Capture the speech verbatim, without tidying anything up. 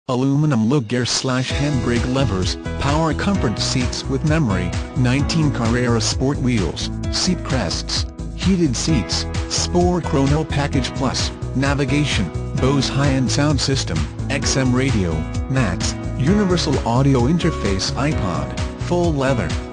aluminum lug gear slash handbrake levers, power comfort seats with memory, nineteen Carrera sport wheels, seat crests, heated seats, Sport Chrono Package Plus, navigation, Bose high-end sound system, X M radio, mats, universal audio interface iPod, full leather.